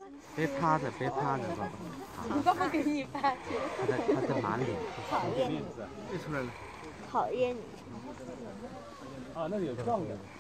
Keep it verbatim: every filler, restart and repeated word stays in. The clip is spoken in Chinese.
别趴着，别趴着，爸爸。 我爸爸给你发去。 他在他在满脸。 讨厌你。 又出来了。 讨厌你。 啊，那里有状元。